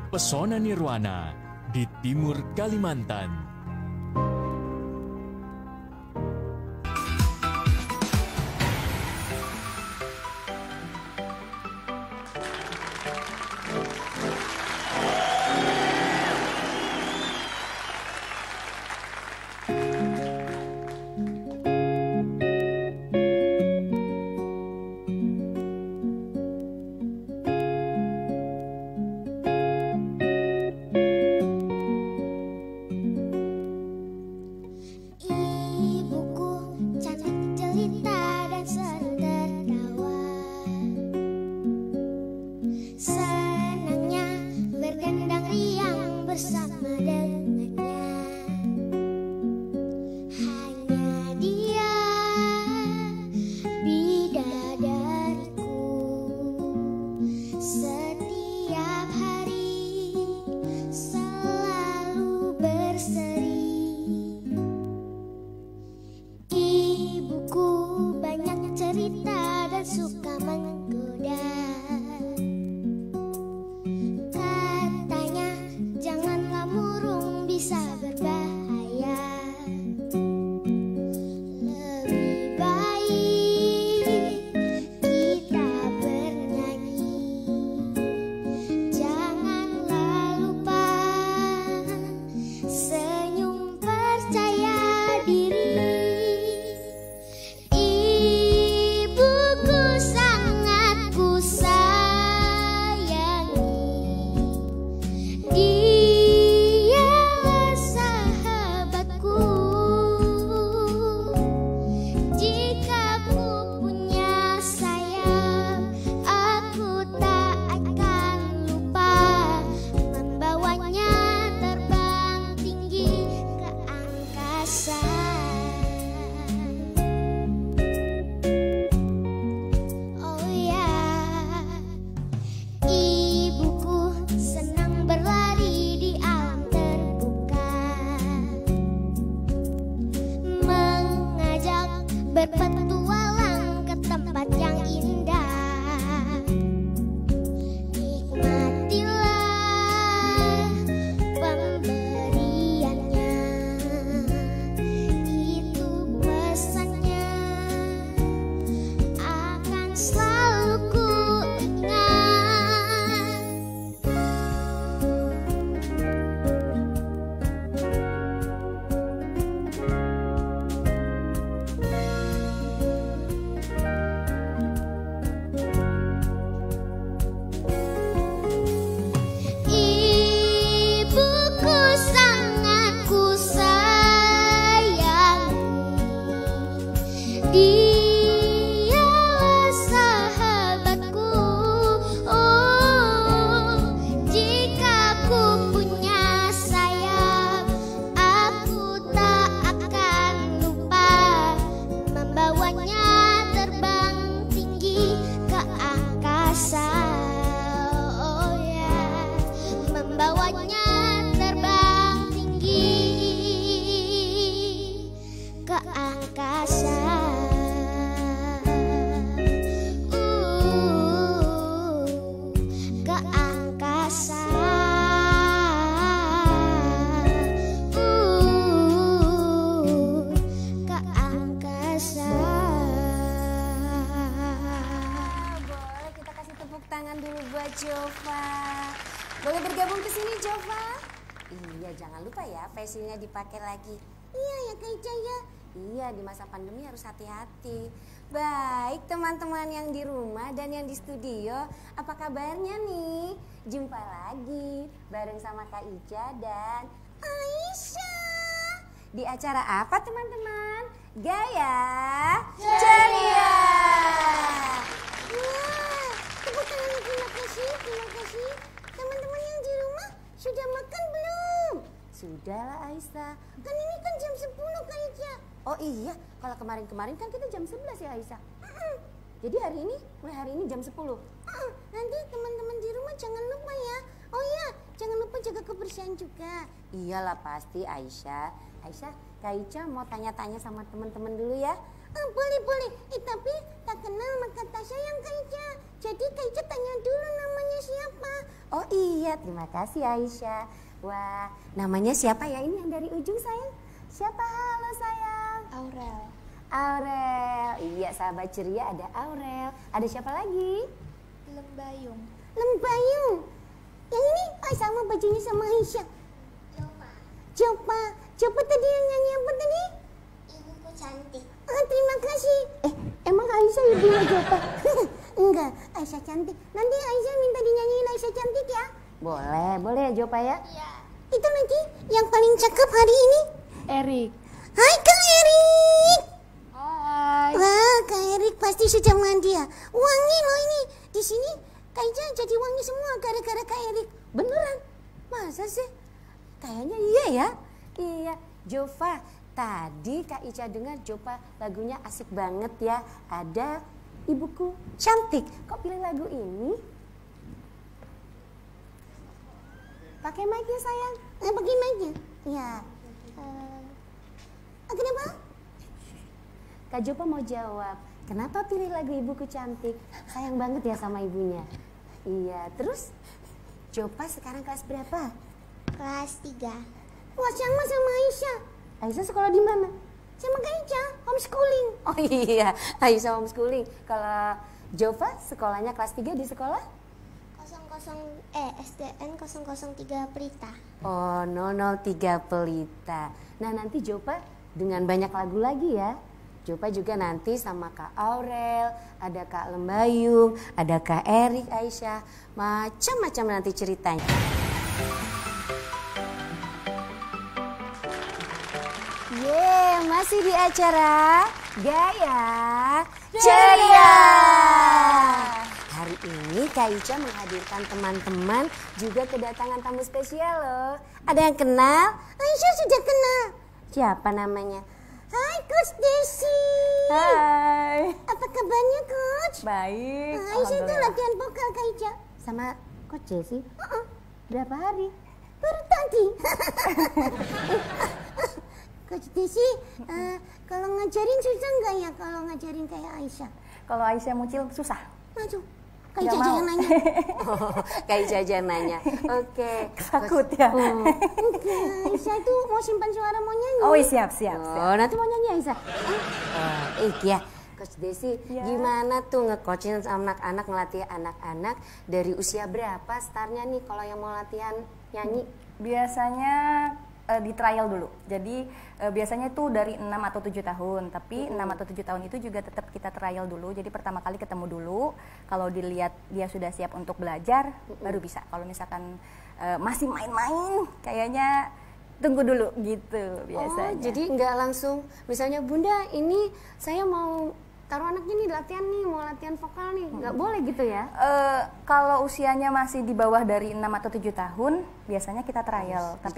Pesona Nirwana di Timur Kalimantan. Berpetualang ke tempat yang indah. Nikmatilah pemberiannya, itu pesannya akan selalu ku ingat. Dialah sahabatku, oh, jika ku punya sayap, aku tak akan lupa membawanya terbang tinggi ke angkasa. Oh ya, membawanya terbang tinggi ke angkasa. Ke angkasa. Ke angkasa. Boleh kita kasih tepuk tangan dulu buat Jova. Boleh bergabung ke sini Jova? Iya, jangan lupa ya facialnya dipakai lagi. Iya ya Kak Ica ya. Iya, di masa pandemi harus hati-hati. Baik teman-teman yang di rumah dan yang di studio, apa kabarnya nih? Jumpa lagi bareng sama Kak Ica dan Aisyah. Di acara apa teman-teman? Gaya Ceria. Wah, tepuk tangan, terima kasih, terima kasih. Teman-teman yang di rumah sudah makan belum? Sudah lah Aisyah. Kan ini kan jam 10 Kak Ica. Oh iya, kalau kemarin-kemarin kan kita jam 11 ya Aisyah. Jadi mulai hari ini jam 10. Nanti teman-teman di rumah jangan lupa ya. Oh iya, jangan lupa jaga kebersihan juga. Iyalah pasti Aisyah. Aisyah, Kak Ica mau tanya-tanya sama teman-teman dulu ya. Boleh. Tapi tak kenal maka tak sayang Kak Ica. Jadi Kak Ica tanya dulu namanya siapa. Oh iya, terima kasih Aisyah. Wah, namanya siapa ya ini yang dari ujung sayang? Siapa? Halo sayang. Aurel. Aurel. Iya, sahabat ceria ada Aurel. Ada siapa lagi? Lembayung. Lembayung. Yang ini sama bajunya sama Aisyah. Coba tadi yang nyanyi apa tadi? Ibuku cantik. Terima kasih. Emang Aisyah ibunya Jopa? Enggak, Aisyah cantik. Nanti Aisyah minta dinyanyiin Aisyah cantik ya? Boleh ya Jopa ya? Iya. Itu lagi yang paling cakep hari ini? Erik. Hai Kak Erik. Hai. Wah, Kak Erik pasti sudah mandi ya. Wangi loh ini. Di sini kayaknya jadi wangi semua gara-gara Kak Erik. Beneran? Masa sih? Kayaknya iya ya. Iya, Jova. Tadi Kak Ica dengar Jopa lagunya asik banget ya. Ada Ibuku Cantik. Kok pilih lagu ini? Pakai mic-nya sayang. Pakai mic-nya. Iya. Kenapa? Kak Jopa mau jawab. Kenapa pilih lagu Ibuku Cantik? Sayang banget ya sama ibunya. Iya. Terus Jopa sekarang kelas berapa? Kelas 3. Wah, sama Aisyah. Aisyah sekolah di mana? Sama Kak Ica, homeschooling. Oh iya, Aisyah homeschooling. Kalau Jova sekolahnya kelas 3 di sekolah? SDN 003 Pelita. Oh, 003 Pelita. Nah, nanti Jova dengan banyak lagu lagi ya. Jova juga nanti sama Kak Aurel, ada Kak Lembayung, ada Kak Erik, Aisyah. Macam-macam nanti ceritanya. Masih di acara Gaya Ceria. Hari ini Kak Ica menghadirkan teman-teman, juga kedatangan tamu spesial loh. Ada yang kenal? Aisyah sudah kenal. Siapa namanya? Hai Coach Desi. Hai. Apa kabarnya Coach? Baik. Aisyah itu latihan vokal Kak Ica sama Coach Desi. Berapa hari? Baru tadi. Coach Desi, kalau ngajarin susah nggak ya kalau ngajarin kayak Aisyah? Kalau Aisyah Mucil susah. Maju, Kak Ica aja yang nanya. Kak Ica aja yang nanya. Oke. Takut ya? Oke, Aisyah itu mau simpan suara mau nyanyi. Oh siap. Oh, nanti mau nyanyi Aisyah. Iya. Coach Desi, gimana tuh nge-coachin anak-anak, ngelatih anak-anak dari usia berapa startnya nih kalau yang mau latihan nyanyi? Biasanya di trial dulu. Jadi biasanya tuh dari 6 atau 7 tahun. Tapi 6 atau 7 tahun itu juga tetap kita trial dulu. Jadi pertama kali ketemu dulu. Kalau dilihat dia sudah siap untuk belajar, baru bisa. Kalau misalkan masih main-main, kayaknya tunggu dulu gitu biasanya. Oh, jadi nggak langsung, misalnya Bunda ini saya mau taruh anaknya nih latihan nih, mau latihan vokal nih, nggak boleh gitu ya? Kalau usianya masih di bawah dari 6 atau 7 tahun, biasanya kita trial. Tapi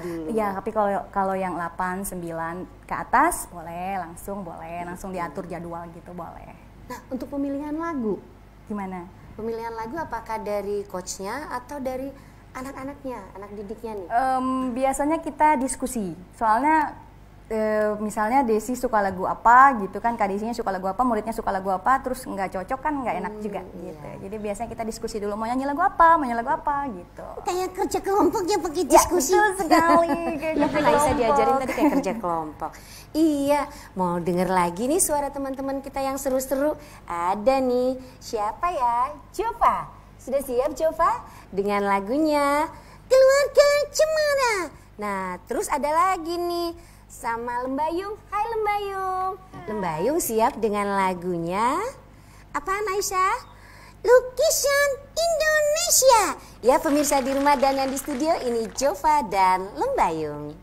kalau yang 8, 9 ke atas boleh langsung diatur jadwal gitu boleh. Nah, untuk pemilihan lagu Gimana? Pemilihan lagu apakah dari coachnya atau dari anak-anaknya, anak didiknya nih? Biasanya kita diskusi. Soalnya misalnya Desi suka lagu apa gitu kan, Kak Desinya suka lagu apa, muridnya suka lagu apa, terus nggak cocok kan nggak enak juga gitu. Jadi biasanya kita diskusi dulu mau nyanyi lagu apa gitu. Kayak kerja kelompok ya pakai diskusi. Betul sekali. Ya kan Aisyah diajarin tadi kayak kerja kelompok. Iya, mau denger lagi nih suara teman-teman kita yang seru-seru. Ada nih, siapa ya? Jova. Sudah siap Jova? Dengan lagunya Keluarga Cemara. Nah, terus ada lagi nih sama Lembayung. Hai Lembayung. Lembayung siap dengan lagunya apaan Aisyah? Lukisan Indonesia. Ya pemirsa di rumah dan yang di studio, ini Jova dan Lembayung.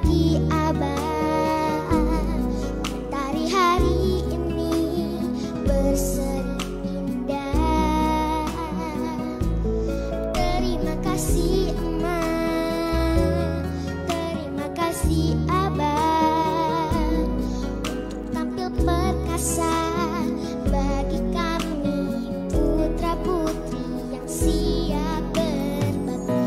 bagi Abah. Mentari hari ini berseri indah. Terima kasih emak, terima kasih Abah, untuk tampil perkasa bagi kami putra putri yang siap berbakti.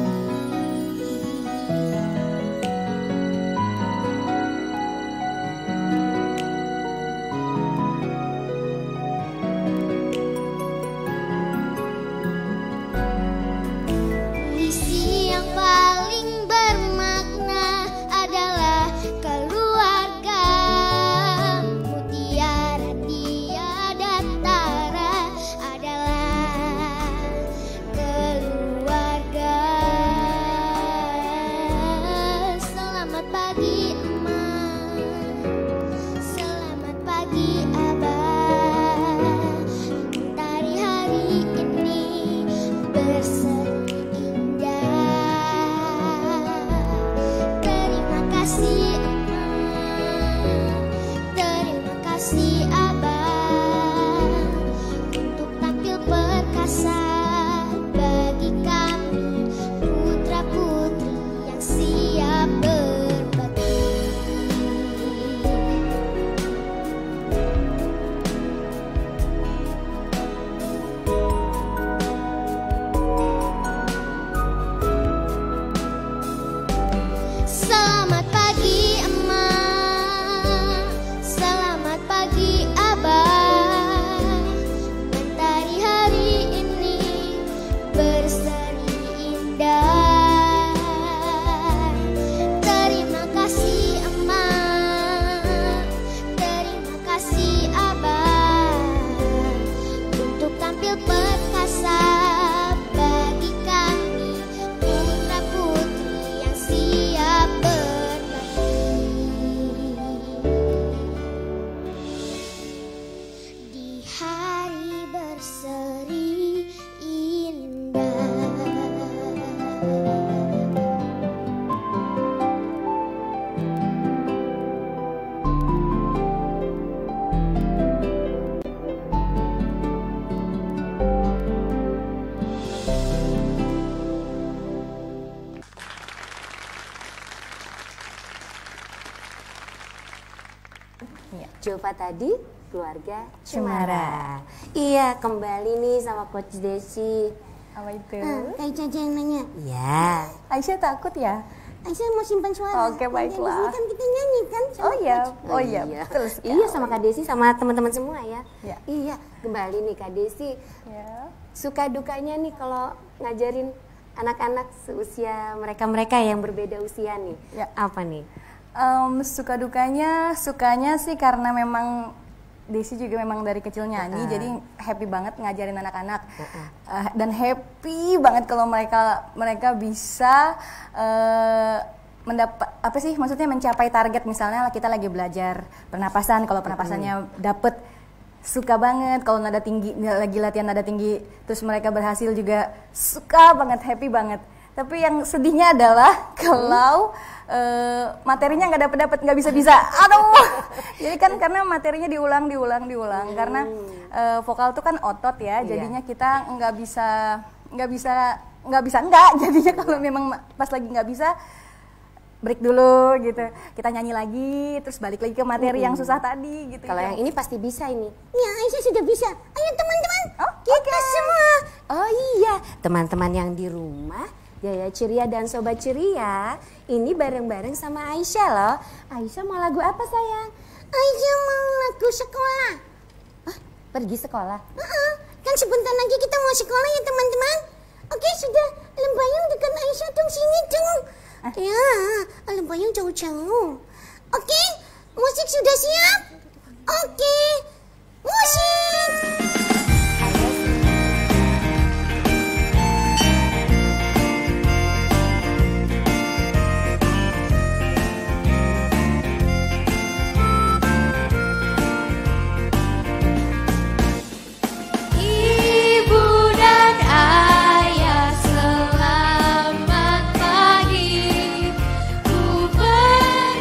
Misi yang paling bermakna adalah keluarga. Mutiara tiada tara adalah keluarga. Selamat pagi emak, selamat pagi abah. Mentari hari ini berseri indah. Terima kasih emak, terima kasih abah, untuk tampil perkasa bagi kami putra putri yang siap berbakti. Selamat pagi emak, selamat pagi abah. Mentari hari ini berseri indah. Terima kasih emak, terima kasih abah, untuk tampil perkasa bagi kami putra putri yang siap berbakti. Di hari berseri indah. Jova tadi keluarga Cemara. Iya, kembali nih sama Coach Desi. Apa itu? Kayak Caca yang nanya. Iya. Aisyah takut ya? Aisyah mau simpan suara. Oke, baiklah. Di sini kan kita nyanyi kan sama Oh iya, Coach. oh iya, betul sekali. Iya, sama Kak Desi sama teman-teman semua ya. Ya. Iya, kembali nih Kak Desi. Ya. Suka dukanya nih kalau ngajarin anak-anak seusia mereka-mereka yang berbeda usia nih. Ya. Apa nih? Suka sukanya sih karena memang Desi juga memang dari kecil nyanyi, jadi happy banget ngajarin anak-anak. Dan happy banget kalau mereka bisa mendapat apa sih, maksudnya mencapai target. Misalnya kita lagi belajar pernapasan, kalau pernapasannya dapet, suka banget. Kalau nada tinggi, lagi latihan nada tinggi, terus mereka berhasil juga suka banget, happy banget. Tapi yang sedihnya adalah kalau materinya nggak dapet, nggak bisa. Aduh, jadi kan karena materinya diulang. Karena vokal tuh kan otot ya, jadinya kita nggak bisa. Jadinya kalau memang pas lagi nggak bisa, break dulu gitu. Kita nyanyi lagi, terus balik lagi ke materi yang susah tadi gitu. Kalau yang ini pasti bisa ini. Ya, Aisyah sudah bisa. Ayo teman-teman, kita semua. Oh iya, teman-teman yang di rumah, Jaya Ceria dan Sobat Ceria, ini bareng-bareng sama Aisyah loh. Aisyah mau lagu apa sayang? Aisyah mau lagu sekolah. Pergi sekolah? Kan sebentar lagi kita mau sekolah ya teman-teman. Oke, sudah. Lembayung dekat Aisyah dong, sini dong. Ya, lembayung jauh-jauh. Oke, musik sudah siap? Oke, musik. Ibu dan ayah selamat pagi. Ku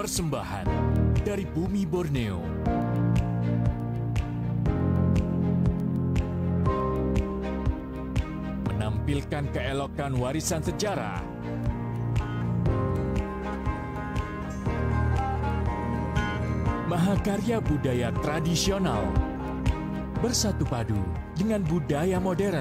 Persembahan dari bumi Borneo. Menampilkan keelokan warisan sejarah. Mahakarya budaya tradisional bersatu padu dengan budaya modern.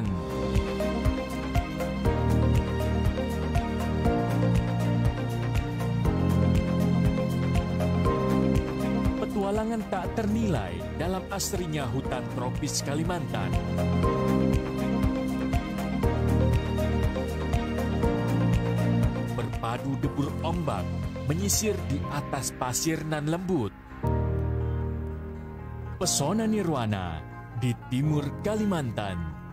Petualangan tak ternilai dalam asrinya hutan tropis Kalimantan. Berpadu debur ombak menyisir di atas pasir nan lembut. Pesona Nirwana di timur Kalimantan.